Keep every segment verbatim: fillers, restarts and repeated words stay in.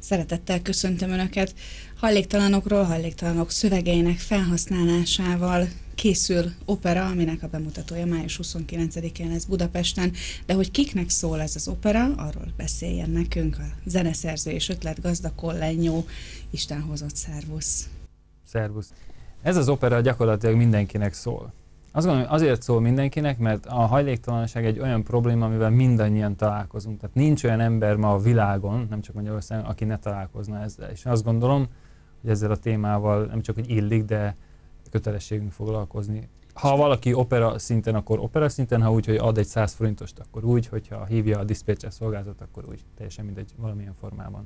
Szeretettel köszöntöm Önöket. Hajléktalanokról, hajléktalanok szövegeinek felhasználásával készül opera, aminek a bemutatója május huszonkilencedikén lesz Budapesten, de hogy kiknek szól ez az opera, arról beszéljen nekünk a zeneszerző és ötletgazda Kollenyó. Isten hozott, szervusz! Szervusz! Ez az opera gyakorlatilag mindenkinek szól. Azt gondolom, hogy azért szól mindenkinek, mert a hajléktalanság egy olyan probléma, amivel mindannyian találkozunk. Tehát nincs olyan ember ma a világon, nem csak Magyarországon, aki ne találkozna ezzel. És azt gondolom, hogy ezzel a témával nem csak hogy illik, de kötelességünk foglalkozni. Ha valaki opera szinten, akkor opera szinten, ha úgy, hogy ad egy száz forintost, akkor úgy, hogyha hívja a diszpécser szolgálatot, akkor úgy. Teljesen mindegy, valamilyen formában.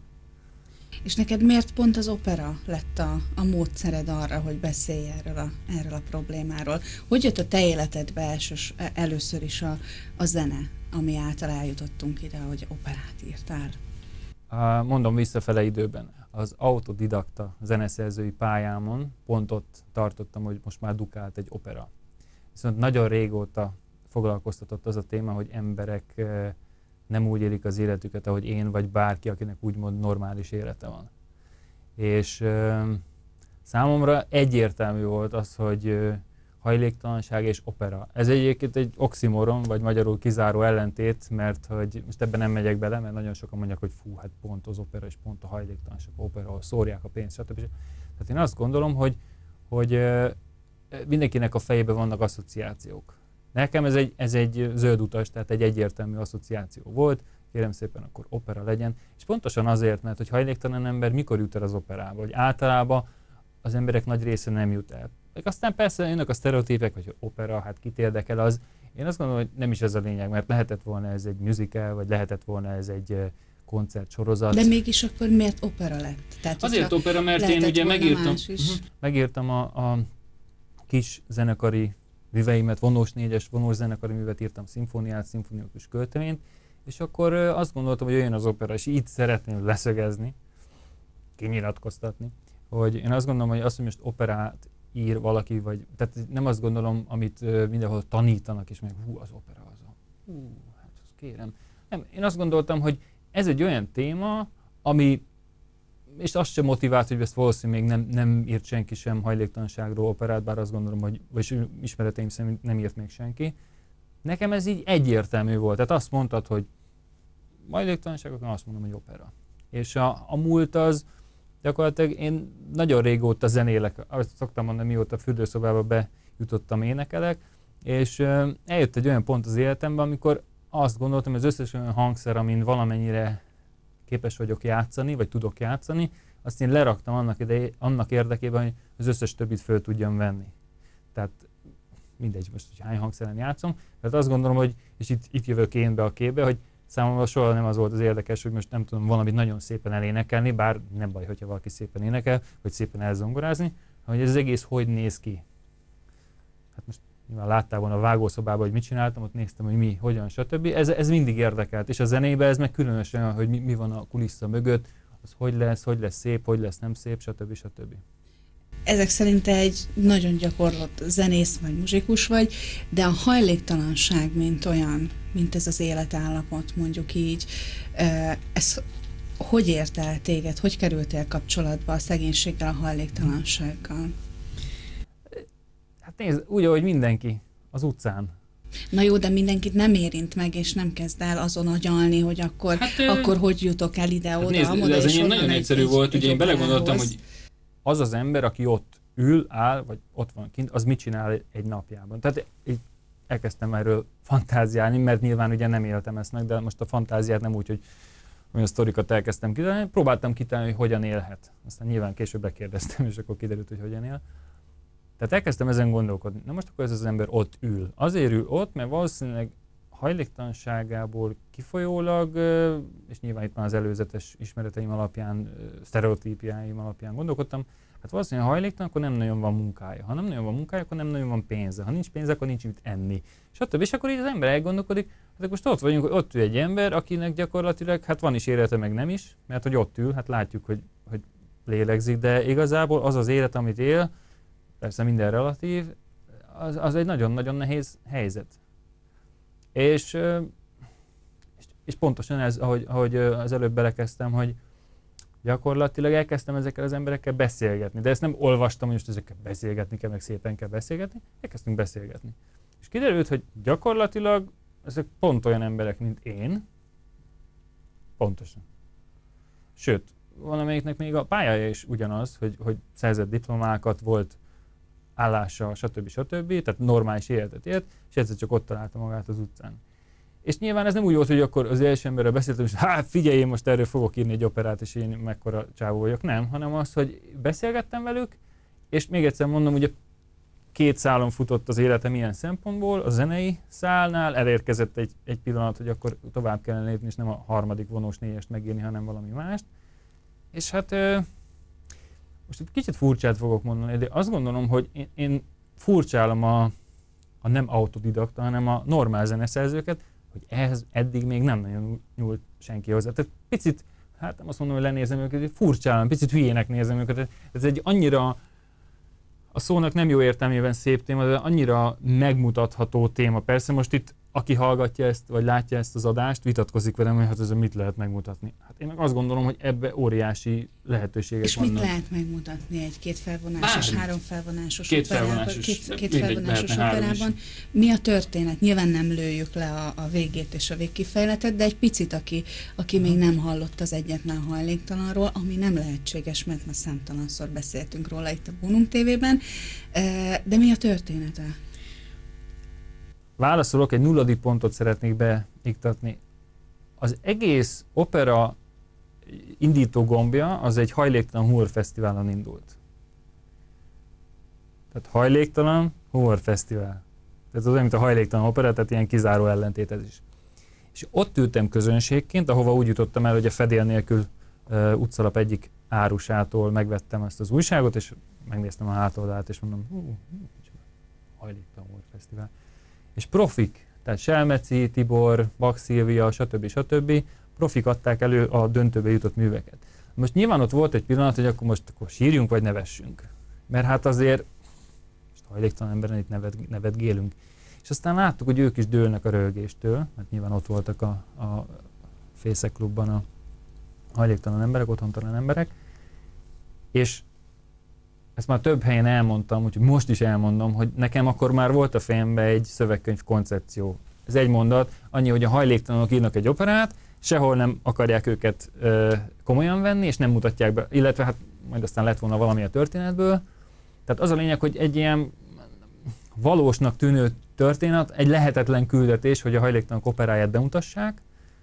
És neked miért pont az opera lett a, a módszered arra, hogy beszélj erről a, erről a problémáról? Hogy jött a te életedbe elsős, először is a, a zene, ami által eljutottunk ide, hogy operát írtál? Mondom visszafele időben. Az autodidakta zeneszerzői pályámon pont ott tartottam, hogy most már dukált egy opera. Viszont nagyon régóta foglalkoztatott az a téma, hogy emberek nem úgy élik az életüket, ahogy én, vagy bárki, akinek úgymond normális élete van. És ö, számomra egyértelmű volt az, hogy ö, hajléktalanság és opera. Ez egyébként egy oximoron, vagy magyarul kizáró ellentét, mert hogy most ebben nem megyek bele, mert nagyon sokan mondják, hogy fú, hát pont az opera és pont a hajléktalanság opera, ahol szórják a pénzt, stb. Tehát én azt gondolom, hogy, hogy ö, mindenkinek a fejében vannak asszociációk. Nekem ez egy, ez egy zöld utas, tehát egy egyértelmű asszociáció volt, kérem szépen, akkor opera legyen. És pontosan azért, mert hogy hajléktalan ember mikor jut el az operába, hogy általában az emberek nagy része nem jut el. Aztán persze jönnek a sztereotípek, hogy opera, hát kit érdekel az. Én azt gondolom, hogy nem is ez a lényeg, mert lehetett volna ez egy musical, vagy lehetett volna ez egy koncertsorozat. De mégis akkor miért opera lett? Tehát, azért opera, mert én ugye megírtam, uh-huh, megírtam a, a kis zenekari műveimet, vonós négyes, vonós zenekari művet írtam, szimfóniát, szimfonikus költeményt, és akkor azt gondoltam, hogy jöjjön az opera, és így szeretném leszögezni, kinyilatkoztatni, hogy én azt gondolom, hogy azt, hogy most operát ír valaki, vagy, tehát nem azt gondolom, amit mindenhol tanítanak, és meg hú, az opera az a, hú, hát azt kérem. Nem, én azt gondoltam, hogy ez egy olyan téma, ami, és azt sem motivált, hogy ezt valószínűleg még nem, nem írt senki sem hajléktalanságról operát, bár azt gondolom, hogy vagy ismereteim szerint nem írt még senki. Nekem ez így egyértelmű volt. Tehát azt mondtad, hogy hajléktalanság, akkor azt mondom, hogy opera. És a, a múlt az, gyakorlatilag én nagyon régóta zenélek, azt szoktam mondani, mióta fürdőszobába bejutottam, énekelek, és uh, eljött egy olyan pont az életemben, amikor azt gondoltam, hogy az összes olyan hangszer, amin valamennyire képes vagyok játszani, vagy tudok játszani, azt én leraktam annak, idejé, annak érdekében, hogy az összes többit föl tudjam venni. Tehát mindegy, most, hogy hány hangszeren játszom. Tehát azt gondolom, hogy, és itt, itt jövök én be a képbe, hogy számomra soha nem az volt az érdekes, hogy most nem tudom valamit nagyon szépen elénekelni, bár nem baj, hogyha valaki szépen énekel, vagy szépen elzongorázni, hogy ez az egész hogy néz ki. Hát most nyilván láttál volna a vágószobában, hogy mit csináltam, ott néztem, hogy mi, hogyan, stb. Ez, ez mindig érdekelt, és a zenében ez meg különösen, hogy mi, mi van a kulissza mögött, az hogy lesz, hogy lesz szép, hogy lesz nem szép, stb. stb. Ezek szerint egy nagyon gyakorlott zenész vagy muzsikus vagy, de a hajléktalanság, mint olyan, mint ez az életállapot, mondjuk így, ez hogy ért el téged, hogy kerültél kapcsolatba a szegénységgel, a hajléktalansággal? Hát nézd, úgy, ahogy mindenki, az utcán. Na jó, de mindenkit nem érint meg, és nem kezd el azon agyalni, hogy akkor, hát, akkor hogy jutok el ide, oda, nézd, oda, ez és nagyon egy, egyszerű egy, volt, ugye én belegondoltam, hogy az az ember, aki ott ül, áll, vagy ott van kint, az mit csinál egy napjában. Tehát így elkezdtem erről fantáziálni, mert nyilván ugye nem éltem ezt meg, de most a fantáziát nem úgy, hogy olyan sztorikat elkezdtem kitalálni, próbáltam kitalálni, hogy hogyan élhet. Aztán nyilván később bekérdeztem, és akkor kiderült, hogy hogyan él. Tehát elkezdtem ezen gondolkodni. Na most akkor ez az ember ott ül. Azért ül ott, mert valószínűleg hajléktalanságából kifolyólag, és nyilván itt már az előzetes ismereteim alapján, sztereotípiáim alapján gondolkodtam, hát valószínűleg hajléktalan, akkor nem nagyon van munkája. Ha nem nagyon van munkája, akkor nem nagyon van pénze. Ha nincs pénze, akkor nincs mit enni. Stb. És akkor így az ember elgondolkodik, hát most ott vagyunk, hogy ott ül egy ember, akinek gyakorlatilag hát van is élete, meg nem is, mert hogy ott ül, hát látjuk, hogy, hogy lélegzik, de igazából az az élet, amit él, persze minden relatív, az, az egy nagyon-nagyon nehéz helyzet. És, és, és pontosan ez, ahogy, ahogy az előbb belekezdtem, hogy gyakorlatilag elkezdtem ezekkel az emberekkel beszélgetni. De ezt nem olvastam, hogy most ezekkel beszélgetni kell, meg szépen kell beszélgetni. Elkezdtünk beszélgetni. És kiderült, hogy gyakorlatilag ezek pont olyan emberek, mint én. Pontosan. Sőt, valamelyiknek még a pályája is ugyanaz, hogy, hogy szerzett diplomákat, volt állása, stb. stb. Tehát normális életet élt, és egyszer csak ott találta magát az utcán. És nyilván ez nem úgy volt, hogy akkor az első emberrel beszéltem, és hát figyelj, én most erről fogok írni egy operát, és én mekkora csávó vagyok. Nem, hanem az, hogy beszélgettem velük, és még egyszer mondom, ugye két szálon futott az életem ilyen szempontból, a zenei szálnál elérkezett egy, egy pillanat, hogy akkor tovább kellene lépni, és nem a harmadik vonós négyest megírni, hanem valami mást. És hát most egy kicsit furcsát fogok mondani, de azt gondolom, hogy én, én furcsálom a, a nem autodidakta, hanem a normál zeneszerzőket, hogy ehhez eddig még nem nagyon nyúlt senki hozzá. Tehát picit, hát nem azt mondom, hogy lenézem őket, furcsálom, picit hülyének nézem őket. Ez egy annyira, a szónak nem jó értelmében szép téma, de annyira megmutatható téma. Persze most itt, aki hallgatja ezt, vagy látja ezt az adást, vitatkozik velem, hogy hát ezzel mit lehet megmutatni. Hát én meg azt gondolom, hogy ebbe óriási lehetőségek és vannak. És mit lehet megmutatni egy két felvonásos, Bár, három felvonásos két operában? Felvonásos, két, két felvonásos operában. Mi a történet? Nyilván nem lőjük le a, a végét és a végkifejletet, de egy picit, aki, aki még nem hallott az egyetlen hajléktalanról, ami nem lehetséges, mert ma számtalanszor beszéltünk róla itt a Bonum tévében, de mi a története? Válaszolok, egy nulladik pontot szeretnék beiktatni. Az egész opera indító gombja az egy hajléktalan humorfesztiválon indult. Tehát hajléktalan humorfesztivál. Tehát az olyan, mint a hajléktalan opera, tehát ilyen kizáró ellentét ez is. És ott ültem közönségként, ahova úgy jutottam el, hogy a fedél nélkül uh, utcalap egyik árusától megvettem ezt az újságot, és megnéztem a hátoldalát, és mondom, hú, hajléktalan humorfesztivál. És profik, tehát Selmeci, Tibor, Bak Szilvia, stb. stb. Profik adták elő a döntőbe jutott műveket. Most nyilván ott volt egy pillanat, hogy akkor most akkor sírjunk, vagy nevessünk. Mert hát azért, most hajléktalan emberen itt neved, nevetgélünk. És aztán láttuk, hogy ők is dőlnek a röhögéstől, mert nyilván ott voltak a, a Fészek klubban a hajléktalan emberek, otthontalan emberek. És ezt már több helyen elmondtam, úgyhogy most is elmondom, hogy nekem akkor már volt a fejemben egy szövegkönyv koncepció. Ez egy mondat, annyi, hogy a hajléktalanok írnak egy operát, sehol nem akarják őket ö, komolyan venni, és nem mutatják be, illetve hát majd aztán lett volna valami a történetből. Tehát az a lényeg, hogy egy ilyen valósnak tűnő történet, egy lehetetlen küldetés, hogy a hajléktalanok operáját bemutassák,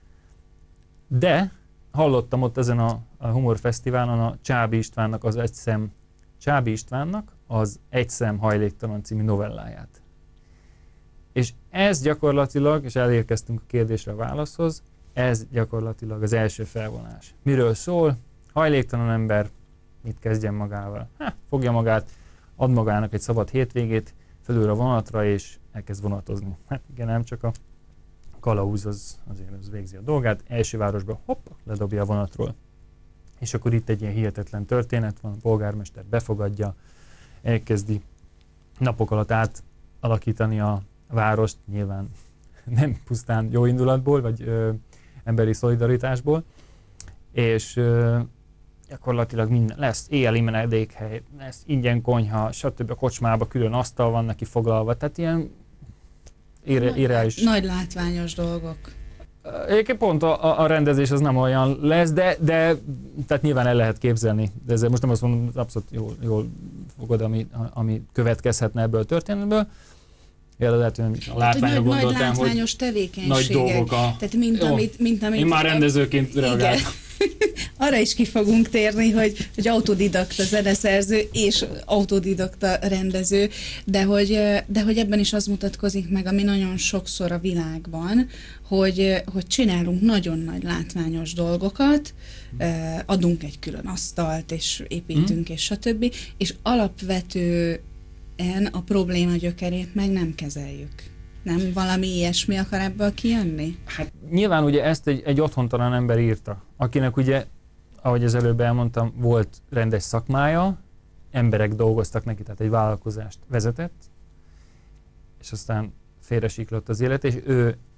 de hallottam ott ezen a, a humorfesztiválon a Csábi Istvánnak az egy szem Csábi Istvánnak az Egy szem hajléktalan című novelláját. És ez gyakorlatilag, és elérkeztünk a kérdésre a válaszhoz, ez gyakorlatilag az első felvonás. Miről szól? Hajléktalan ember mit kezdjen magával? Há, fogja magát, ad magának egy szabad hétvégét, felül a vonatra, és elkezd vonatozni. Hát igen, nem csak a kalauz az, azért az végzi a dolgát. Első városba hopp, ledobja a vonatról. És akkor itt egy ilyen hihetetlen történet van, a polgármester befogadja, elkezdi napok alatt átalakítani a várost, nyilván nem pusztán jó indulatból, vagy ö, emberi szolidaritásból, és ö, gyakorlatilag minden, lesz éjjeli menedékhely, lesz ingyen konyha, stb. A kocsmába külön asztal van neki foglalva, tehát ilyen irreális. Nagy, nagy látványos dolgok. Egyébként pont a, a rendezés az nem olyan lesz, de, de tehát nyilván el lehet képzelni. De ezzel most nem azt mondom, abszolút jól, jól fogod, ami, ami következhetne ebből a történetből. Ja, lehet, hogy a látványra gondoltam, nagy látványos tevékenységek. Nagy dolgok a... Tehát mint, amit, mint amit... Én már rendezőként reagáltam. Arra is ki fogunk térni, hogy, hogy autodidakta zeneszerző és autodidakta rendező, de hogy, de hogy ebben is az mutatkozik meg, ami nagyon sokszor a világban, hogy, hogy csinálunk nagyon nagy látványos dolgokat, adunk egy külön asztalt, és építünk, mm. és stb. És alapvetően a probléma gyökerét meg nem kezeljük. Nem valami ilyesmi akar ebből kijönni? Hát nyilván ugye ezt egy, egy otthontalan ember írta, akinek ugye, ahogy az előbb elmondtam, volt rendes szakmája, emberek dolgoztak neki, tehát egy vállalkozást vezetett, és aztán félresiklott az élet, és ő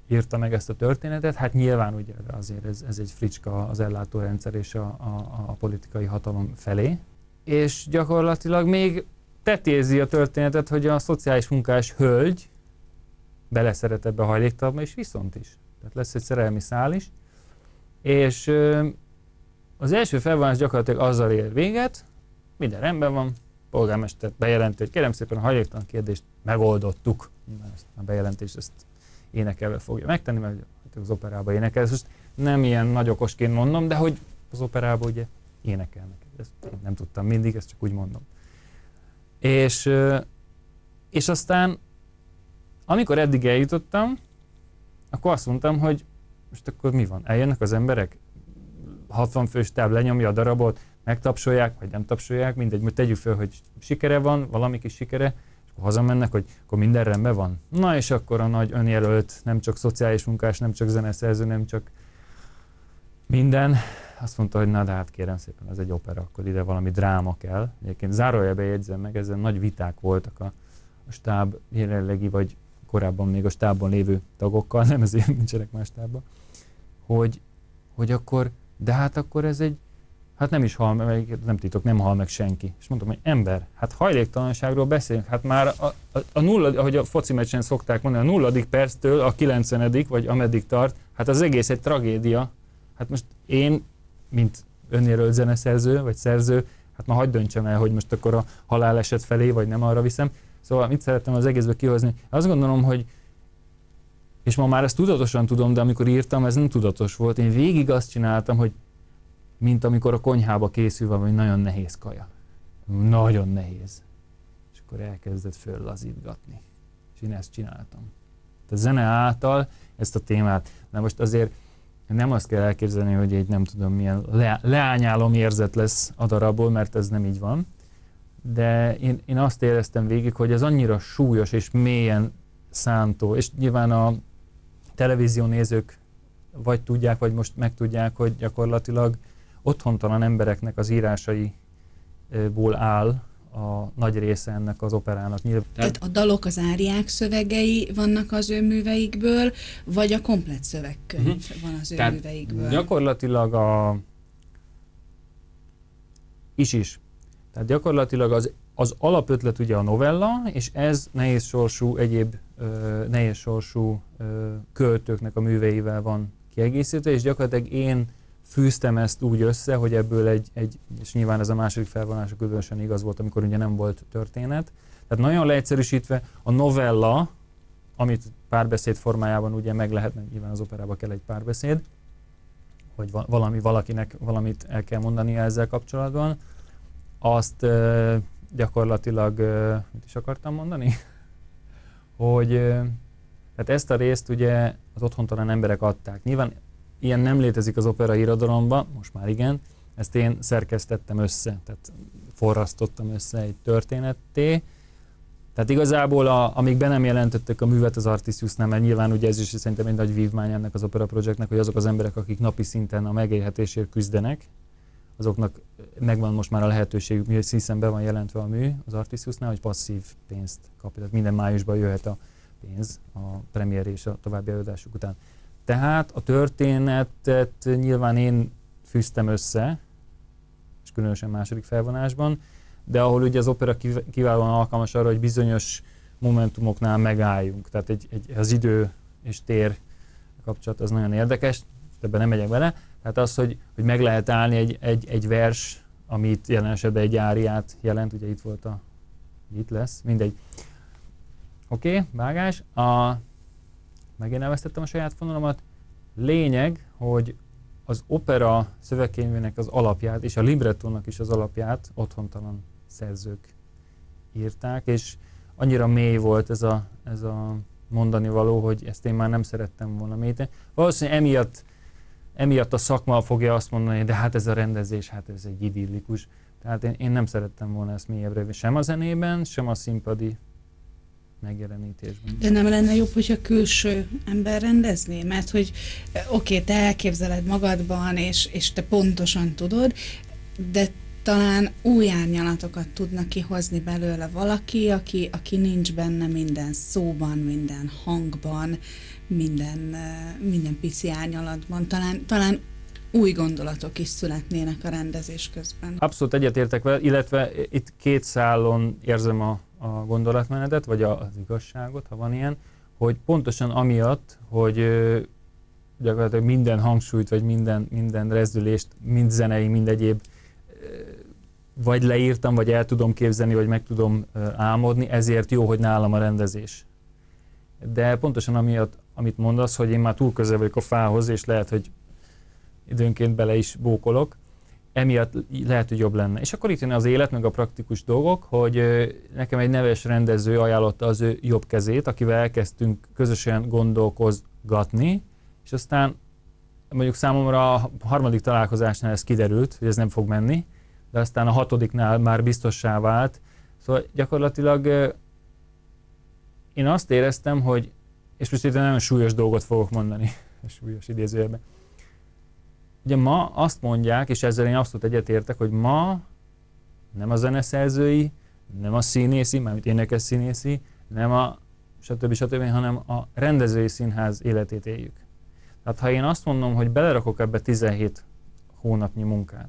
írta meg ezt a történetet. Hát nyilván ugye azért ez, ez egy fricska az ellátórendszer és a, a, a politikai hatalom felé. És gyakorlatilag még tetézi a történetet, hogy a szociális munkás hölgy beleszeret ebbe a hajléktalanba, és viszont is. Tehát lesz egy szerelmi szál is. És ö, az első felvonás gyakorlatilag azzal ér véget, minden rendben van, polgármester bejelenti, hogy kérem szépen a hajléktalan kérdést megoldottuk. Ezt a bejelentést ezt énekelve fogja megtenni, mert az operában énekel. Most nem ilyen nagy okosként mondom, de hogy az operában ugye énekelnek. Ezt én nem tudtam mindig, ezt csak úgy mondom. És, és aztán, amikor eddig eljutottam, akkor azt mondtam, hogy most akkor mi van? Eljönnek az emberek, hatvan fős táb lenyomja a darabot, megtapsolják, vagy nem tapsolják, mindegy, most tegyük fel, hogy sikere van, valami kis sikere, és akkor hazamennek, hogy akkor minden rendben van. Na és akkor a nagy önjelölt, nem csak szociális munkás, nem csak zeneszerző, nem csak minden, azt mondta, hogy na de hát kérem szépen, ez egy opera, akkor ide valami dráma kell. Egyébként zárójelbe jegyzem meg, ezen nagy viták voltak a, a stáb jelenlegi, vagy korábban még a stábban lévő tagokkal, nem ezért nincsenek más stábban, hogy, hogy akkor, de hát akkor ez egy, hát nem is hal meg, nem titok, nem hal meg senki. És mondtam, hogy ember, hát hajléktalanságról beszélünk, hát már a, a, a nulladik, ahogy a foci meccsen szokták mondani, a nulladik perctől a kilencvenedik vagy ameddig tart, hát az egész egy tragédia. Hát most én, mint önjelölt zeneszerző, vagy szerző, hát ma hagyd döntsem el, hogy most akkor a haláleset felé, vagy nem arra viszem. Szóval mit szerettem az egészbe kihozni? Azt gondolom, hogy, és ma már ezt tudatosan tudom, de amikor írtam, ez nem tudatos volt. Én végig azt csináltam, hogy mint amikor a konyhába készül valami nagyon nehéz kaja. Nagyon nehéz. És akkor elkezdett föllazítgatni. És én ezt csináltam. A zene által ezt a témát. De most azért nem azt kell elképzelni, hogy egy nem tudom milyen le, leányálom érzet lesz a darabból, mert ez nem így van. De én, én azt éreztem végig, hogy ez annyira súlyos és mélyen szántó, és nyilván a televízió nézők vagy tudják, vagy most megtudják, hogy gyakorlatilag otthontalan embereknek az írásaiból áll a nagy része ennek az operának. Nyilván. Tehát a dalok, az áriák szövegei vannak az ő műveikből, vagy a komplett szövegkönyv uh-huh. van az ő Tehát műveikből? Gyakorlatilag a... is is. Tehát gyakorlatilag az, az alapötlet ugye a novella, és ez nehéz sorsú, egyéb ö, nehéz sorsú ö, költőknek a műveivel van kiegészítve, és gyakorlatilag én fűztem ezt úgy össze, hogy ebből egy, egy és nyilván ez a második felvonás különösen igaz volt, amikor ugye nem volt történet. Tehát nagyon leegyszerűsítve a novella, amit párbeszéd formájában ugye meg lehet, mert nyilván az operában kell egy párbeszéd, hogy valami, valakinek valamit el kell mondania ezzel kapcsolatban, azt uh, gyakorlatilag, uh, mit is akartam mondani? hogy uh, tehát ezt a részt ugye az otthontalan emberek adták. Nyilván ilyen nem létezik az opera irodalomban, most már igen, ezt én szerkesztettem össze, tehát forrasztottam össze egy történetté. Tehát igazából, a, amíg be nem jelentettek a művet az Artisiusnál, mert nyilván ugye ez is szerintem egy nagy vívmány ennek az opera projektnek, hogy azok az emberek, akik napi szinten a megélhetésért küzdenek, azoknak megvan most már a lehetőségük, hiszen be van jelentve a mű az Artisiusnál, hogy passzív pénzt kap. Tehát minden májusban jöhet a pénz a premier és a további előadások után. Tehát a történetet nyilván én fűztem össze, és különösen második felvonásban, de ahol ugye az opera kiválóan alkalmas arra, hogy bizonyos momentumoknál megálljunk. Tehát egy, egy, az idő és tér kapcsolat az nagyon érdekes, ebben nem megyek bele. Tehát az, hogy, hogy meg lehet állni egy, egy, egy vers, amit jelen esetben egy áriát jelent, ugye itt volt a, itt lesz, mindegy. Oké, okay, vágás. A, megint elvesztettem a saját fonalamat. Lényeg, hogy az opera szövegkönyvének az alapját, és a librettónak is az alapját otthontalan szerzők írták, és annyira mély volt ez a, ez a mondani való, hogy ezt én már nem szerettem volna mélyíteni. Valószínűleg emiatt, emiatt a szakma fogja azt mondani, de hát ez a rendezés, hát ez egy idillikus. Tehát én, én nem szerettem volna ezt mélyebbre, sem a zenében, sem a színpadi megjelenítésben. De nem lenne jobb, hogyha külső ember rendezné? Mert hogy oké, okay, te elképzeled magadban, és, és te pontosan tudod, de talán új árnyalatokat tudna kihozni belőle valaki, aki, aki nincs benne minden szóban, minden hangban, minden, minden pici árnyalatban. Talán, talán új gondolatok is születnének a rendezés közben. Abszolút egyetértek vele, illetve itt két szálon érzem a, a gondolatmenetet, vagy a, az igazságot, ha van ilyen, hogy pontosan amiatt, hogy ö, gyakorlatilag minden hangsúlyt, vagy minden, minden rezdülést, mind zenei, mind egyéb ö, vagy leírtam, vagy el tudom képzelni, vagy meg tudom ö, álmodni, ezért jó, hogy nálam a rendezés. De pontosan amiatt, amit mondasz, hogy én már túl közel vagyok a fához, és lehet, hogy időnként bele is bókolok, emiatt lehet, hogy jobb lenne. És akkor itt jön az élet, meg a praktikus dolgok, hogy nekem egy neves rendező ajánlotta az ő jobb kezét, akivel elkezdtünk közösen gondolkozgatni, és aztán mondjuk számomra a harmadik találkozásnál ez kiderült, hogy ez nem fog menni, de aztán a hatodiknál már biztossá vált. Szóval gyakorlatilag én azt éreztem, hogy, és most itt nagyon súlyos dolgot fogok mondani, súlyos idézőjelben. Ugye ma azt mondják, és ezzel én abszolút egyetértek, hogy ma nem a zeneszerzői, nem a színészi, mármint énekes színészi, nem a stb. stb., hanem a rendezői színház életét éljük. Tehát ha én azt mondom, hogy belerakok ebbe tizenhét hónapnyi munkát,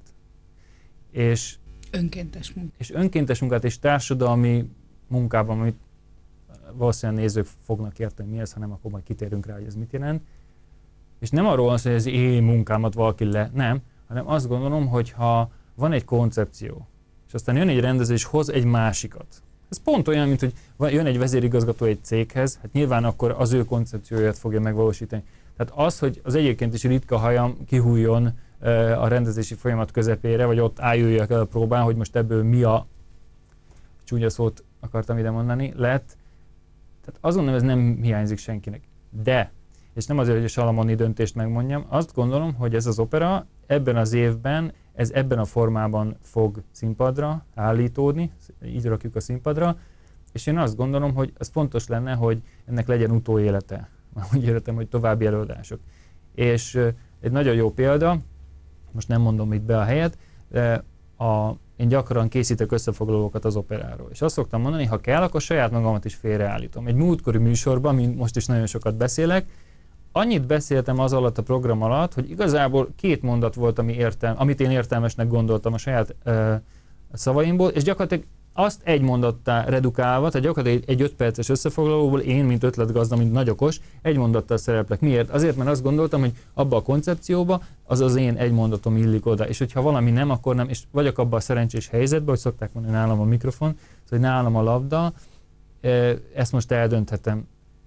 és önkéntes munkát, és önkéntes munkát, és társadalmi munkában, amit valószínűleg nézők fognak érteni, mi ez, hanem akkor majd kitérünk rá, hogy ez mit jelent. És nem arról van szó, hogy az én munkámat valaki le, nem, hanem azt gondolom, hogy ha van egy koncepció, és aztán jön egy rendező, és hoz egy másikat. Ez pont olyan, mint hogy jön egy vezérigazgató egy céghez, hát nyilván akkor az ő koncepcióját fogja megvalósítani. Tehát az, hogy az egyébként is ritka hajam kihújjon a rendezési folyamat közepére, vagy ott álljulják el a próbán, hogy most ebből mi a csúnya szót akartam ide mondani, lett. Tehát azt gondolom, ez nem hiányzik senkinek. De, és nem azért, hogy a salamoni döntést megmondjam, azt gondolom, hogy ez az opera ebben az évben, ez ebben a formában fog színpadra állítódni, így rakjuk a színpadra, és én azt gondolom, hogy ez fontos lenne, hogy ennek legyen utóélete. Úgy értem, hogy további előadások. És egy nagyon jó példa, most nem mondom itt be a helyet, de a, én gyakran készítek összefoglalókat az operáról. És azt szoktam mondani, ha kell, akkor saját magamat is félreállítom. Egy múltkori műsorban, mint most is nagyon sokat beszélek, annyit beszéltem az alatt a program alatt, hogy igazából két mondat volt, ami értelm, amit én értelmesnek gondoltam a saját uh, szavaimból, és gyakorlatilag azt egy mondattá redukálva, tehát gyakorlatilag egy öt perces összefoglalóból én, mint ötletgazda, mint nagyokos, egy mondattal szereplek. Miért? Azért, mert azt gondoltam, hogy abba a koncepcióba az az én egy mondatom illik oda, és hogyha valami nem, akkor nem, és vagyok abban a szerencsés helyzetben, hogy szokták mondani, nálam a mikrofon, szóval, hogy nálam a labda, ezt most eldönthetem.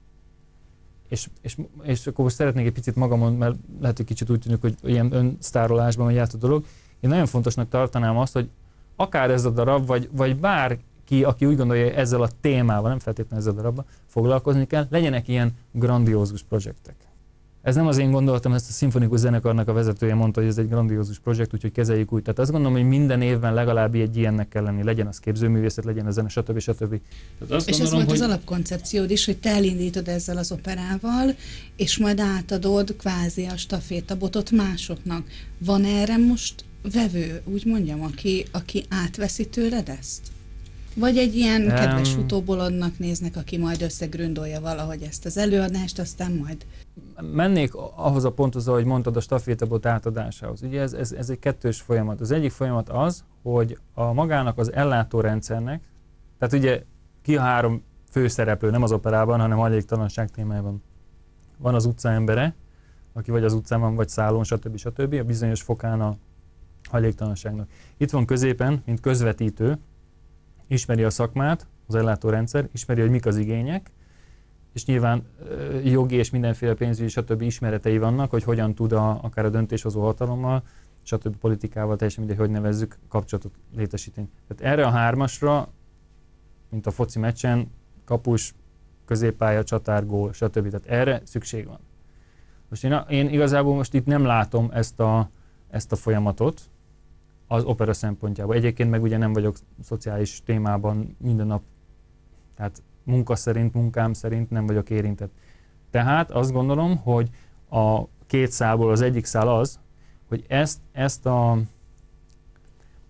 És, és, és akkor most szeretnék egy picit magamon, mert lehet, hogy kicsit úgy tűnik, hogy ilyen önsztárolásban megy át a dolog. Én nagyon fontosnak tartanám azt, hogy akár ez a darab, vagy, vagy bárki, aki úgy gondolja, hogy ezzel a témával, nem feltétlenül ezzel a darabban foglalkozni kell, legyenek ilyen grandiózus projektek. Ez nem az én gondolatom, ezt a szimfonikus zenekarnak a vezetője mondta, hogy ez egy grandiózus projekt, úgyhogy kezeljük úgy. Tehát azt gondolom, hogy minden évben legalább egy ilyennek kell lenni, legyen az képzőművészet, legyen a zene, stb. stb. Azt és gondolom, ez volt hogy... az alapkoncepciód is, hogy te elindítod ezzel az operával, és majd átadod kvázi a stafétabotot másoknak. Van erre most vevő, úgy mondjam, aki, aki átveszi tőled ezt? Vagy egy ilyen um, kedves utóbolodnak néznek, aki majd összegründolja valahogy ezt az előadást, aztán majd... Mennék ahhoz a ponthoz, ahogy mondtad, a stafétabot átadásához. Ugye ez, ez, ez egy kettős folyamat. Az egyik folyamat az, hogy a magának az ellátórendszernek, tehát ugye ki a három főszereplő, nem az operában, hanem hajléktalanság témájában. Van az utca embere, aki vagy az utcán van, vagy szállón, stb. stb. A bizonyos fokán a hajléktalanságnak. Itt van középen, mint közvetítő, ismeri a szakmát, az ellátórendszer, ismeri, hogy mik az igények, és nyilván jogi és mindenféle pénzügyi, stb. Ismeretei vannak, hogy hogyan tud a, akár a döntéshozó hatalommal, stb. Politikával, teljesen mindegy, hogy nevezzük, kapcsolatot létesíteni. Tehát erre a hármasra, mint a foci meccsen, kapus, középpálya, csatár, gól, stb. Tehát erre szükség van. Most én, én igazából most itt nem látom ezt a, ezt a folyamatot az opera szempontjából. Egyébként meg ugye nem vagyok szociális témában minden nap, tehát munka szerint, munkám szerint nem vagyok érintett. Tehát azt gondolom, hogy a két szálból az egyik szál az, hogy ezt, ezt a...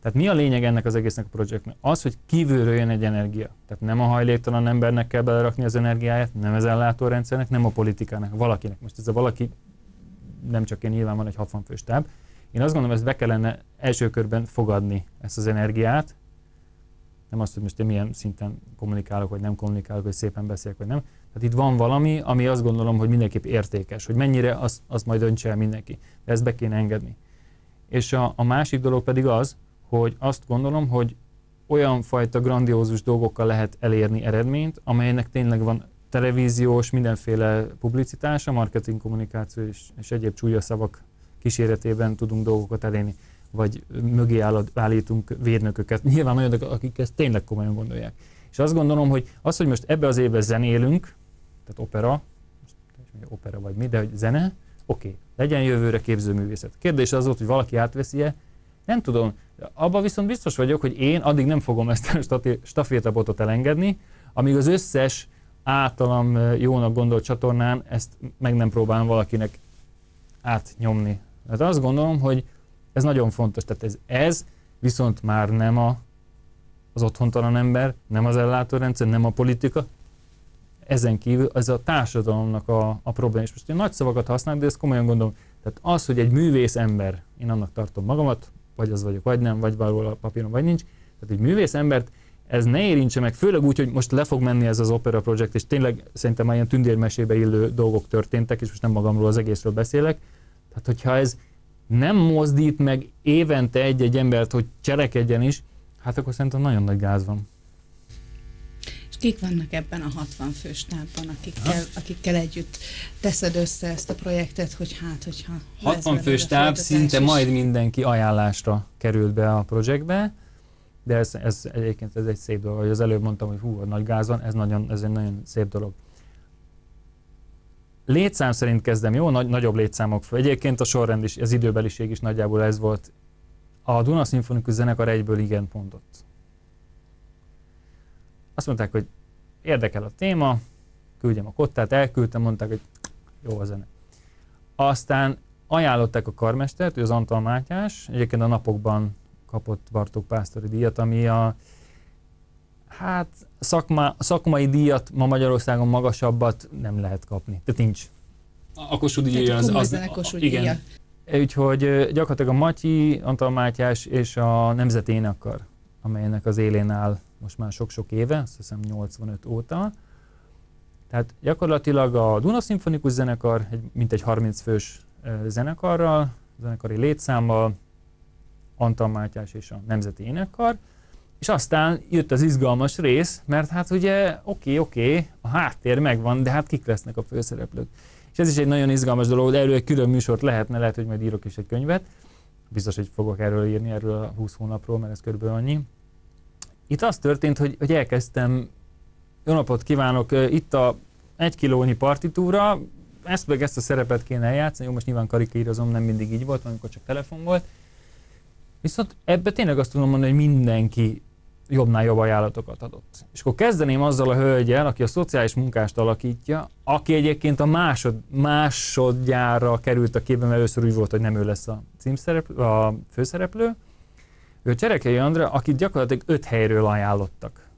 Tehát mi a lényeg ennek az egésznek a projektnek? Az, hogy kívülről jön egy energia. Tehát nem a hajléktalan embernek kell belerakni az energiáját, nem az ellátórendszernek, nem a politikának, valakinek. Most ez a valaki, nem csak én, nyilván van egy hatvan fős táb. Én azt gondolom, ezt be kellene első körben fogadni, ezt az energiát. Nem azt, hogy most én milyen szinten kommunikálok, vagy nem kommunikálok, vagy szépen beszélek, vagy nem. Tehát itt van valami, ami azt gondolom, hogy mindenképp értékes, hogy mennyire azt, azt majd döntse el mindenki. De ezt be kéne engedni. És a, a másik dolog pedig az, hogy azt gondolom, hogy olyan fajta grandiózus dolgokkal lehet elérni eredményt, amelynek tényleg van televíziós, mindenféle publicitása, marketing, kommunikáció és, és egyéb csúlyos szavak kíséretében tudunk dolgokat elérni, vagy mögé állítunk védnököket. Nyilván olyanok, akik ezt tényleg komolyan gondolják. És azt gondolom, hogy az, hogy most ebbe az évben zenélünk, tehát opera, opera vagy mi, de hogy zene, oké, okay, legyen jövőre képzőművészet. Kérdés az volt, hogy valaki átveszi-e, nem tudom. Abban viszont biztos vagyok, hogy én addig nem fogom ezt a stafétabotot elengedni, amíg az összes általam jónak gondolt csatornán ezt meg nem próbálom valakinek átnyomni. Tehát azt gondolom, hogy ez nagyon fontos. Tehát ez, ez viszont már nem a, az otthontalan ember, nem az ellátórendszer, nem a politika. Ezen kívül ez a társadalomnak a, a probléma. És most én nagy szavakat használok, de ezt komolyan gondolom. Tehát az, hogy egy művész ember, én annak tartom magamat, vagy az vagyok, vagy nem, vagy valahol a papíron, vagy nincs. Tehát egy művész embert ez ne érintse meg, főleg úgy, hogy most le fog menni ez az Opera Project, és tényleg szerintem már ilyen tündérmesébe illő dolgok történtek, és most nem magamról, az egészről beszélek. Tehát, hogyha ez nem mozdít meg évente egy-egy embert, hogy cselekedjen is, hát akkor szerintem nagyon nagy gáz van. És kik vannak ebben a hatvan fős tábban, akikkel, akikkel együtt teszed össze ezt a projektet, hogy hát, hogyha... hatvan fős táb, szinte is. Majd mindenki ajánlásra került be a projektbe, de ez, ez egyébként ez egy szép dolog, hogy az előbb mondtam, hogy hú, a nagy gáz van, ez, nagyon, ez egy nagyon szép dolog. Létszám szerint kezdem, jó? Nagy, nagyobb létszámok. Egyébként a sorrend is, az időbeliség is nagyjából ez volt. A Duna Szimfonikus Zenekar egyből igen mondott. Azt mondták, hogy érdekel a téma, küldjem a kottát, elküldtem, mondták, hogy jó a zene. Aztán ajánlották a karmestert, hogy az Antal Mátyás, egyébként a napokban kapott Bartók Pásztori díjat, ami a hát szakma, szakmai díjat ma Magyarországon magasabbat nem lehet kapni. Tehát nincs. A Kossuth díja az, az, az igen. Úgyhogy gyakorlatilag a Matyi, Antal Mátyás és a Nemzeti Énekkar, amelynek az élén áll most már sok-sok éve, azt hiszem nyolcvanöt óta. Tehát gyakorlatilag a Duna Szimfonikus Zenekar, egy, mintegy harminc fős zenekarral, zenekari létszámmal, Antal Mátyás és a Nemzeti Énekkar, és aztán jött az izgalmas rész, mert hát ugye oké, oké, a háttér megvan, de hát kik lesznek a főszereplők. És ez is egy nagyon izgalmas dolog, de erről egy külön műsort lehetne, lehet, hogy majd írok is egy könyvet. Biztos, hogy fogok erről írni, erről a húsz hónapról, mert ez körülbelül annyi. Itt az történt, hogy, hogy elkezdtem, jó napot kívánok, itt a egy kilónyi partitúra, ezt meg ezt a szerepet kéne eljátszani, jó, most nyilván karikírozom, nem mindig így volt, amikor csak telefon volt. Viszont ebbe tényleg azt tudom mondani, hogy mindenki jobbnál jobb ajánlatokat adott. És akkor kezdeném azzal a hölgyel, aki a szociális munkást alakítja, aki egyébként a másod, másodjára került a képbe, mert először úgy volt, hogy nem ő lesz a, címszereplő, a főszereplő. Ő Cserekei Andrea, akit gyakorlatilag öt helyről ajánlottak.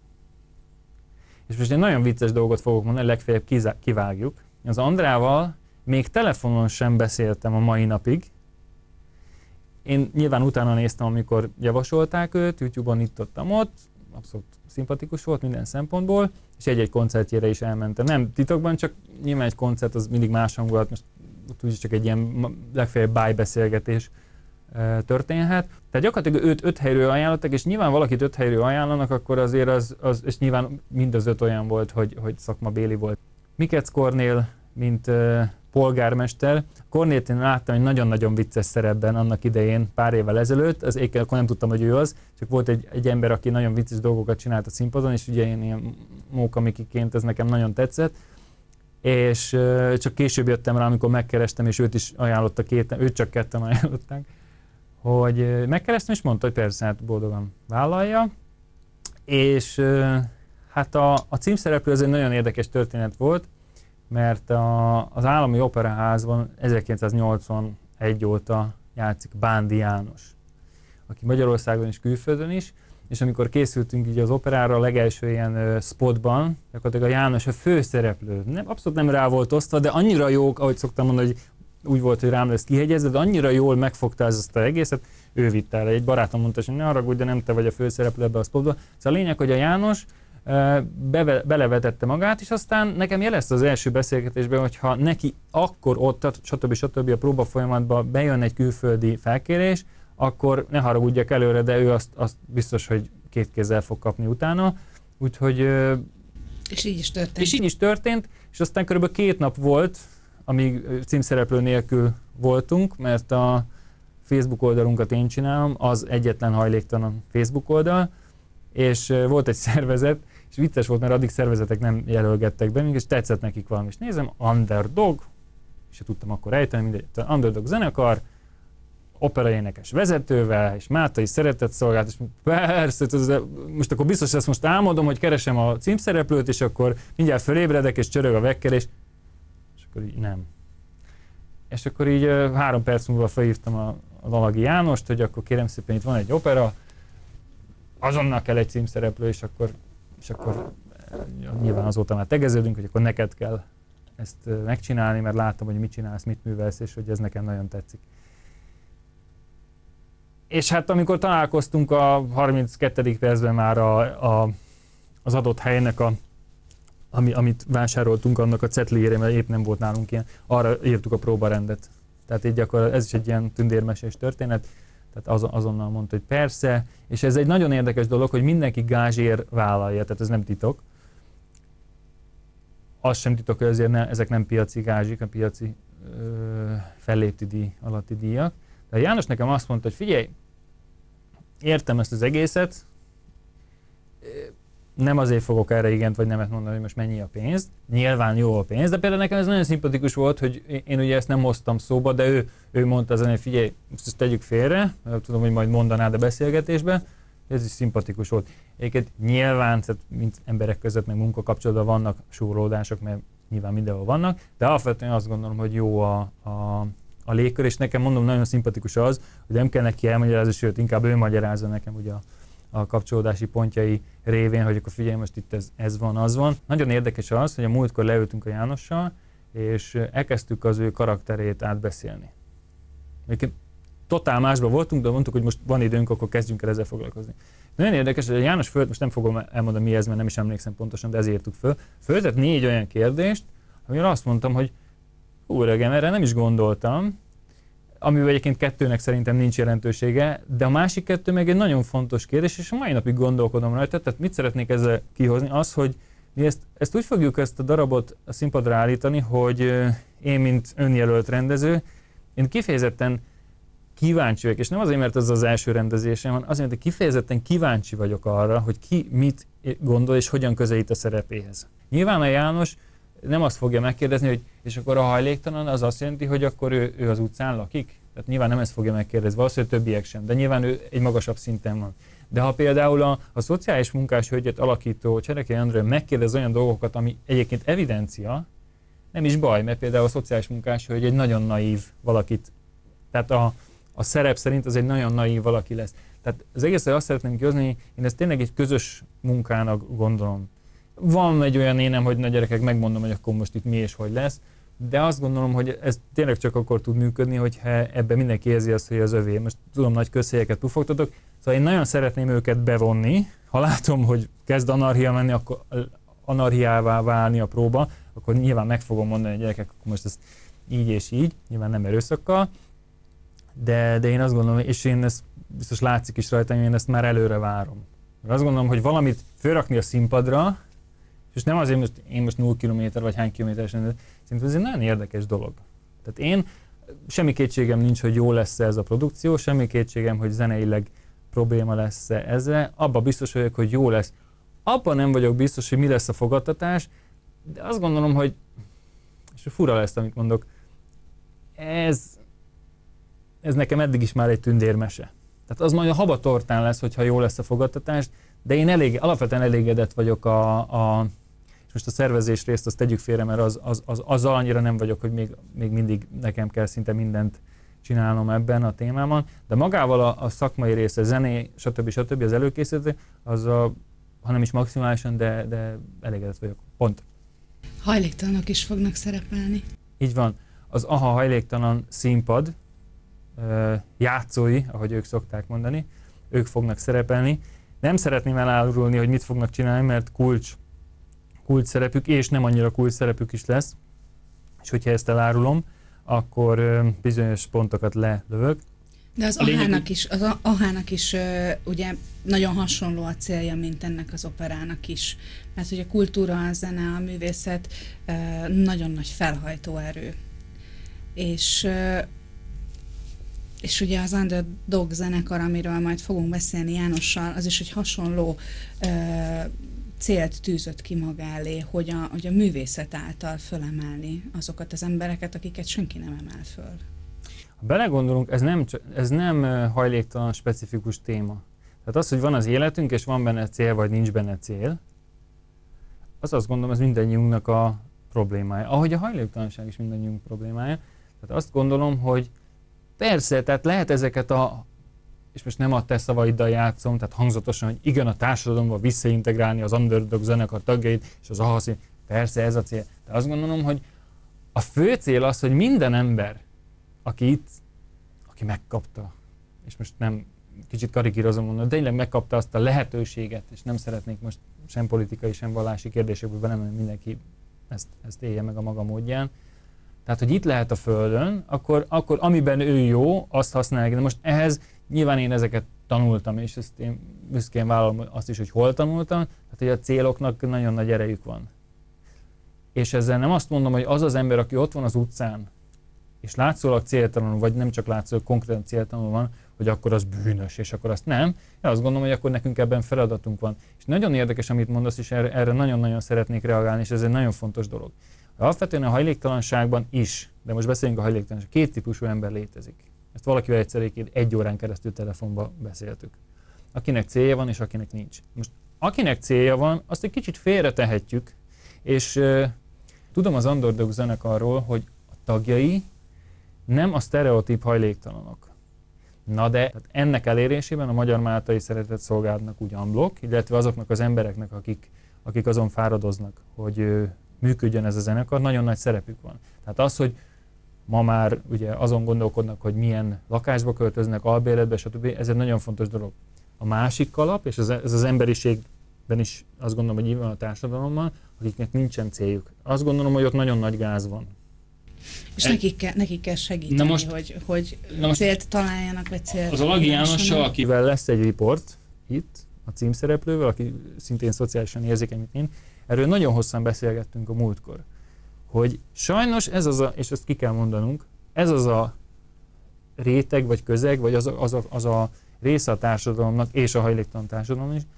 És most egy nagyon vicces dolgot fogok mondani, legfeljebb kivágjuk. Az Andrával még telefonon sem beszéltem a mai napig. Én nyilván utána néztem, amikor javasolták őt, YouTube-on itt ott, ott, abszolút szimpatikus volt minden szempontból, és egy-egy koncertjére is elmentem. Nem titokban, csak nyilván egy koncert az mindig más hangulat, most úgyis csak egy ilyen legfeljebb bájbeszélgetés e, történhet. Tehát gyakorlatilag őt öt helyről ajánlottak, és nyilván valakit öt helyről ajánlanak, akkor azért az, az és nyilván mind az öt olyan volt, hogy, hogy szakmabéli volt. Mikec Kornél, mint e, polgármester. Kornélt én láttam egy nagyon-nagyon vicces szerepben annak idején, pár évvel ezelőtt, az éjjel akkor nem tudtam, hogy ő az, csak volt egy, egy ember, aki nagyon vicces dolgokat csinált a színpadon, és ugye én ilyen mókamikiként ez nekem nagyon tetszett, és uh, csak később jöttem rá, amikor megkerestem, és őt is ajánlotta két, őt csak ketten ajánlották, hogy uh, megkerestem, és mondta, hogy persze, hát boldogan vállalja, és uh, hát a, a címszereplő az egy nagyon érdekes történet volt, mert a, az Állami Operaházban ezerkilencszáznyolcvanegy óta játszik Bándi János, aki Magyarországon is, külföldön is, és amikor készültünk így az operára, a legelső ilyen uh, spotban, gyakorlatilag a János a főszereplő. Nem, abszolút nem rá volt osztva, de annyira jó, ahogy szoktam mondani, hogy úgy volt, hogy rám lesz kihegyezve, de annyira jól megfogta ezt az egészet, ő vitt el. Egy barátom mondta, hogy ne haragudj, de nem te vagy a főszereplő ebbe a spotba. Szóval a lényeg, hogy a János uh, beve, belevetette magát, és aztán nekem jelezte az első beszélgetésben, hogy ha neki akkor ott, stb. stb. A próba folyamatban bejön egy külföldi felkérés, akkor ne haragudjak előre, de ő azt, azt biztos, hogy két kézzel fog kapni utána. Úgyhogy... És így is történt. És így is történt, és aztán körülbelül két nap volt, amíg címszereplő nélkül voltunk, mert a Facebook oldalunkat én csinálom, az egyetlen hajléktalan Facebook oldal, és volt egy szervezet, és vicces volt, mert addig szervezetek nem jelölgettek bennünk, és tetszett nekik valami. És nézem, Underdog, és tudtam akkor ejteni, mindegy, Underdog zenekar, operaénekes vezetővel, és Mátai szeretetszolgálat, és persze, most akkor biztos ezt most álmodom, hogy keresem a címszereplőt, és akkor mindjárt fölébredek, és csörög a vekkelés, és akkor így nem. És akkor így három perc múlva felhívtam a, a Dalagi Jánost, hogy akkor kérem szépen, itt van egy opera, azonnal kell egy címszereplő, és akkor, és akkor nyilván azóta már tegeződünk, hogy akkor neked kell ezt megcsinálni, mert láttam, hogy mit csinálsz, mit művelsz, és hogy ez nekem nagyon tetszik. És hát amikor találkoztunk a harminckettedik percben már a, a, az adott helynek, a, ami, amit vásároltunk, annak a cetliére, mert épp nem volt nálunk ilyen, arra írtuk a próbarendet. Tehát így gyakorlatilag ez is egy ilyen tündérmesés történet, tehát az, azonnal mondta, hogy persze, és ez egy nagyon érdekes dolog, hogy mindenki gázsért vállalja, tehát ez nem titok. Az sem titok, hogy azért ne, ezek nem piaci gázsik, a piaci ö, fellépti díj alatti díjak. De János nekem azt mondta, hogy figyelj, értem ezt az egészet, nem azért fogok erre igent vagy nemet mondani, hogy most mennyi a pénz. Nyilván jó a pénz, de például nekem ez nagyon szimpatikus volt, hogy én ugye ezt nem hoztam szóba, de ő, ő mondta ezen, hogy figyelj, ezt tegyük félre, tudom, hogy majd mondanád a beszélgetésbe, ez is szimpatikus volt. Egyébként nyilván, tehát mint emberek között, meg munkakapcsolatban vannak súrlódások, mert nyilván mindenhol vannak, de alapvetően azt gondolom, hogy jó a, a a légkör, és nekem mondom, nagyon szimpatikus az, hogy nem kell neki elmagyarázni, sőt, inkább ő magyarázza nekem ugye a, a kapcsolódási pontjai révén, hogy akkor figyelj, most itt ez, ez van, az van. Nagyon érdekes az, hogy a múltkor leültünk a Jánossal, és elkezdtük az ő karakterét átbeszélni. Egyébként totál másban voltunk, de mondtuk, hogy most van időnk, akkor kezdjünk el ezzel foglalkozni. Nagyon érdekes, hogy a János föld, most nem fogom elmondani mi ez, mert nem is emlékszem pontosan, de ezért írtuk föl, föltett négy olyan kérdést, amire azt mondtam, hogy hú, öregem, erre nem is gondoltam, amivel egyébként kettőnek szerintem nincs jelentősége, de a másik kettő meg egy nagyon fontos kérdés, és a mai napig gondolkodom rajta, tehát mit szeretnék ezzel kihozni, az, hogy mi ezt, ezt úgy fogjuk ezt a darabot a színpadra állítani, hogy én, mint önjelölt rendező, én kifejezetten kíváncsi vagyok, és nem azért, mert ez az első rendezésem, hanem azért, hogy kifejezetten kíváncsi vagyok arra, hogy ki mit gondol és hogyan közelít a szerepéhez. Nyilván a János nem azt fogja megkérdezni, hogy és akkor a hajléktalan az azt jelenti, hogy akkor ő, ő az utcán lakik? Tehát nyilván nem ezt fogja megkérdezni, valószínűleg többiek sem, de nyilván ő egy magasabb szinten van. De ha például a, a szociális munkás hölgyet alakító Cserekei Andrea megkérdez olyan dolgokat, ami egyébként evidencia, nem is baj, mert például a szociális munkás hölgy egy nagyon naív valakit, tehát a, a szerep szerint az egy nagyon naív valaki lesz. Tehát az egészre azt szeretném kihozni, én ezt tényleg egy közös munkának gondolom. Van egy olyan énem, hogy na gyerekek, megmondom, hogy akkor most itt mi és hogy lesz, de azt gondolom, hogy ez tényleg csak akkor tud működni, hogyha ebben mindenki érzi azt, hogy az övé. Most tudom, nagy közhelyeket pufogtatok, szóval én nagyon szeretném őket bevonni, ha látom, hogy kezd anarchia menni, akkor anarchiává válni a próba, akkor nyilván meg fogom mondani, hogy gyerekek, akkor most ezt így és így, nyilván nem erőszakkal, de, de én azt gondolom, és én ezt biztos látszik is rajta, én ezt már előre várom. Mert azt gondolom, hogy valamit fölrakni a színpadra, és nem azért, hogy én most nulla kilométer vagy hány kilométeresen, szerintem ez egy nagyon érdekes dolog. Tehát én, semmi kétségem nincs, hogy jó lesz ez a produkció, semmi kétségem, hogy zeneileg probléma lesz ezzel, abban biztos vagyok, hogy jó lesz. Abban nem vagyok biztos, hogy mi lesz a fogadtatás, de azt gondolom, hogy, és fura lesz, amit mondok, ez, ez nekem eddig is már egy tündérmese. Tehát az majd a habatortán lesz, hogyha jó lesz a fogadtatás, de én elég, alapvetően elégedett vagyok a, a és most a szervezés részt azt tegyük félre, mert az, az, az, azzal annyira nem vagyok, hogy még, még mindig nekem kell szinte mindent csinálnom ebben a témában, de magával a, a szakmai része, zené, stb. stb. Az előkészítő, az a, ha nem is maximálisan, de, de elégedett vagyok. Pont. Hajléktalanok is fognak szerepelni. Így van. Az AHA hajléktalan színpad játszói, ahogy ők szokták mondani, ők fognak szerepelni. Nem szeretném elárulni, hogy mit fognak csinálni, mert kulcs, kulcs szerepük, és nem annyira kulcs szerepük is lesz. És hogyha ezt elárulom, akkor bizonyos pontokat lelövök. De az ahának is, az ahának is ugye nagyon hasonló a célja, mint ennek az operának is. Mert ugye a kultúra, a zene, a művészet nagyon nagy felhajtó erő. És, és ugye az Underdog zenekar, amiről majd fogunk beszélni Jánossal, az is egy hasonló célt tűzött ki maga elé, hogy a, hogy a művészet által fölemelni azokat az embereket, akiket senki nem emel föl. Ha belegondolunk, ez nem, ez nem hajléktalan specifikus téma. Tehát az, hogy van az életünk, és van benne cél, vagy nincs benne cél, az azt gondolom, ez mindannyiunknak a problémája. Ahogy a hajléktalanság is mindannyiunk problémája. Tehát azt gondolom, hogy persze, tehát lehet ezeket a, és most nem a te szavaiddal játszom, tehát hangzatosan, hogy igen, a társadalomba visszaintegrálni az Underdog zenekar tagjait, és az AHA szín, persze ez a cél. De azt gondolom, hogy a fő cél az, hogy minden ember, aki itt, aki megkapta, és most nem kicsit karikírozom mondani, de tényleg megkapta azt a lehetőséget, és nem szeretnék most sem politikai, sem vallási kérdésekből belemenni, mindenki ezt, ezt élje meg a maga módján. Tehát, hogy itt lehet a Földön, akkor, akkor amiben ő jó, azt használják. De most ehhez nyilván én ezeket tanultam, és ezt én büszkén vállalom azt is, hogy hol tanultam, tehát hogy a céloknak nagyon nagy erejük van. És ezzel nem azt mondom, hogy az az ember, aki ott van az utcán, és látszólag céltalanul, vagy nem csak látszólag konkrétan céltalanul van, hogy akkor az bűnös, és akkor azt nem. Én azt gondolom, hogy akkor nekünk ebben feladatunk van. És nagyon érdekes, amit mondasz, és erre, erre nagyon-nagyon szeretnék reagálni, és ez egy nagyon fontos dolog. Alapvetően a hajléktalanságban is, de most beszéljünk a hajléktalanságban, két típusú ember létezik. Ezt valakivel egyszer egy órán keresztül telefonban beszéltük. Akinek célja van, és akinek nincs. Most akinek célja van, azt egy kicsit félretehetjük, és uh, tudom az Underdog zenekarról, hogy a tagjai nem a sztereotíp hajléktalanok. Na de hát ennek elérésében a Magyar Máltai Szeretett Szolgálatnak úgy unblock, illetve azoknak az embereknek, akik, akik azon fáradoznak, hogy uh, működjön ez a zenekar, nagyon nagy szerepük van. Tehát az, hogy ma már ugye azon gondolkodnak, hogy milyen lakásba költöznek, albérletbe, stb. Ez egy nagyon fontos dolog. A másik kalap, és ez, ez az emberiségben is azt gondolom, hogy így van a társadalommal, akiknek nincsen céljuk. Azt gondolom, hogy ott nagyon nagy gáz van. És e... nekik, kell, nekik kell segíteni, most, hogy, hogy célt találjanak, vagy célt. Az a Lagi Jánossal, akivel lesz egy riport itt, a címszereplővel, aki szintén szociálisan érzékeny, mint én, erről nagyon hosszan beszélgettünk a múltkor, hogy sajnos ez az a, és ezt ki kell mondanunk, ez az a réteg, vagy közeg, vagy az a, az a, az a része a társadalomnak, és a hajléktalan társadalom is,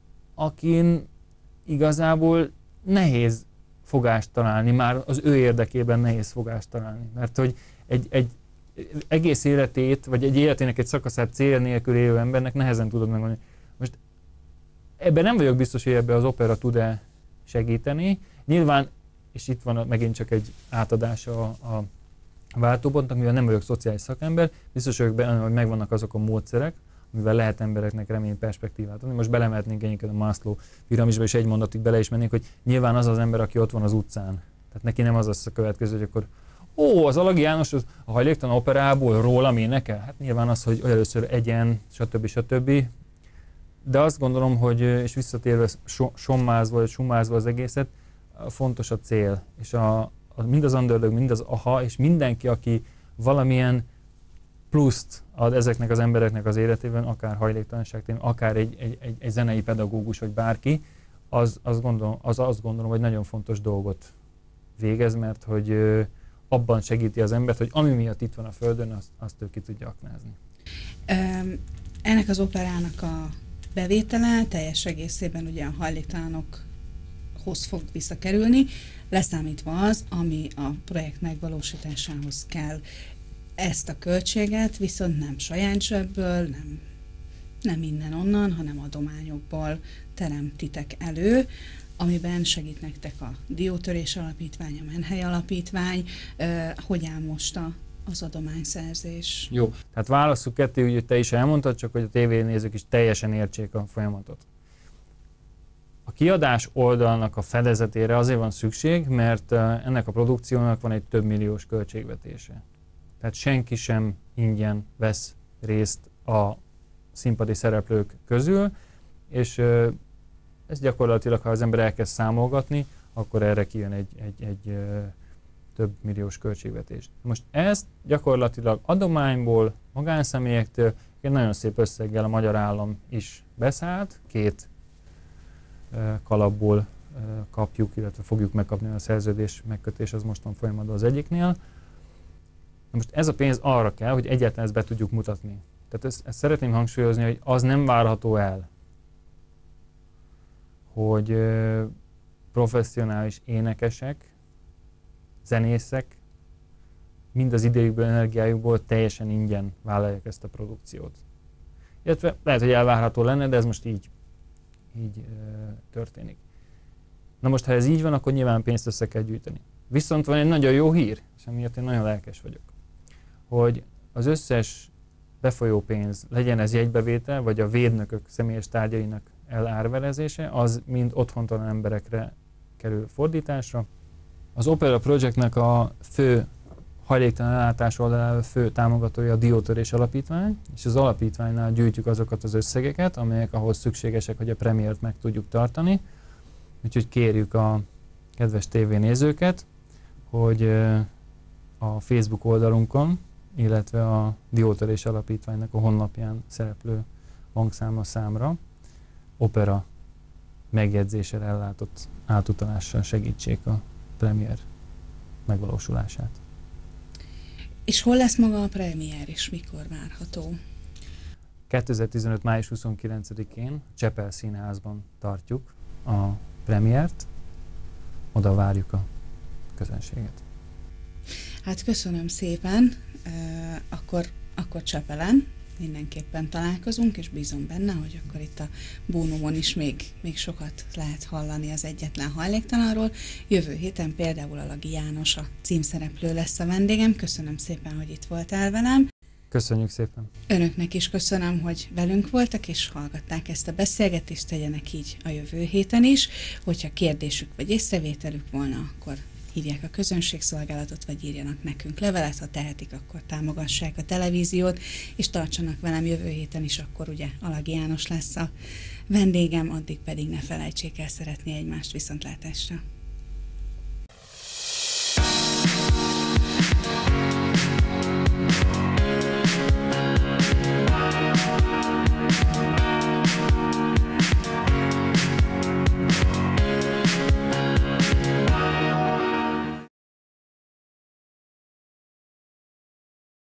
akin igazából nehéz fogást találni, már az ő érdekében nehéz fogást találni. Mert hogy egy, egy egész életét, vagy egy életének egy szakaszát cél nélkül élő embernek nehezen tudod megmondani. Most ebben nem vagyok biztos, hogy ebbe az opera tud-e segíteni. Nyilván, és itt van megint csak egy átadása a, a váltópontnak, mivel nem vagyok szociális szakember, biztos vagyok benne, hogy megvannak azok a módszerek, mivel lehet embereknek remény perspektívát adni. Most belemehetnénk egyébként a Maslow piramisba, és egy mondatig bele is mennénk, hogy nyilván az az ember, aki ott van az utcán. Tehát neki nem az lesz a következő, hogy akkor ó, az Alagi János az a hajléktalan operából rólam énekel? Hát nyilván az, hogy először egyen, stb. stb. De azt gondolom, hogy, és visszatérve so, sommázva, vagy summázva az egészet, fontos a cél. És a, a, mind az Underdog, mind az AHA, és mindenki, aki valamilyen pluszt ad ezeknek az embereknek az életében, akár hajléktalanság témában, akár egy, egy, egy, egy zenei pedagógus, vagy bárki, az, az, gondolom, az azt gondolom, hogy nagyon fontos dolgot végez, mert hogy ö, abban segíti az embert, hogy ami miatt itt van a Földön, azt, azt ő ki tudja aknázni. Um, ennek az operának a bevétele teljes egészében ugye a hajléktalanokhoz fog visszakerülni, leszámítva az, ami a projekt megvalósításához kell. Ezt a költséget viszont nem saját zsebből, nem, nem innen-onnan, hanem adományokból teremtitek elő, amiben segít nektek a Diótörés Alapítvány, a Menhely Alapítvány. Hogy áll most a az adományszerzés. Jó, tehát válasszuk ketté, úgy, te is elmondtad, csak hogy a tévénézők is teljesen értsék a folyamatot. A kiadás oldalnak a fedezetére azért van szükség, mert ennek a produkciónak van egy több milliós költségvetése. Tehát senki sem ingyen vesz részt a színpadi szereplők közül, és ez gyakorlatilag, ha az ember elkezd számolgatni, akkor erre kijön egy, egy, egy több milliós költségvetés. Most ezt gyakorlatilag adományból, magánszemélyektől egy nagyon szép összeggel a magyar állam is beszállt, két kalapból kapjuk, illetve fogjuk megkapni a szerződés megkötés, az most van folyamatban az egyiknél. Most ez a pénz arra kell, hogy egyáltalán ezt be tudjuk mutatni. Tehát ezt, ezt szeretném hangsúlyozni, hogy az nem várható el, hogy professzionális énekesek, zenészek mind az idejükből, energiájukból teljesen ingyen vállalják ezt a produkciót. Illetve lehet, hogy elvárható lenne, de ez most így, így ö, történik. Na most, ha ez így van, akkor nyilván pénzt össze kell gyűjteni. Viszont van egy nagyon jó hír, és amiért én nagyon lelkes vagyok, hogy az összes befolyó pénz, legyen ez jegybevétel, vagy a védnökök személyes tárgyainak elárverezése, az mind otthontalan emberekre kerül fordításra. Az Opera Projectnek a fő hajléktalan ellátás oldalán fő támogatója a Diótörés Alapítvány, és az alapítványnál gyűjtjük azokat az összegeket, amelyek ahhoz szükségesek, hogy a premiért meg tudjuk tartani. Úgyhogy kérjük a kedves tévénézőket, hogy a Facebook oldalunkon, illetve a Diótörés Alapítványnak a honlapján szereplő bankszámla számra opera megjegyzéssel ellátott átutalással segítsék a premier megvalósulását. És hol lesz maga a premier, és mikor várható? kétezer-tizenöt. május huszonkilencedikén Csepel Színházban tartjuk a premiért, oda várjuk a közönséget. Hát köszönöm szépen, uh, akkor, akkor Csepelen mindenképpen találkozunk, és bízom benne, hogy akkor itt a Bónumon is még, még sokat lehet hallani az egyetlen hajléktalanról. Jövő héten például a Lagi János, a címszereplő lesz a vendégem. Köszönöm szépen, hogy itt voltál velem. Köszönjük szépen. Önöknek is köszönöm, hogy velünk voltak, és hallgatták ezt a beszélgetést, tegyenek így a jövő héten is. Hogyha kérdésük vagy észrevételük volna, akkor hívják a közönségszolgálatot, vagy írjanak nekünk levelet, ha tehetik, akkor támogassák a televíziót, és tartsanak velem jövő héten is, akkor ugye Alagi János lesz a vendégem, addig pedig ne felejtsék el szeretni egymást. Viszontlátásra.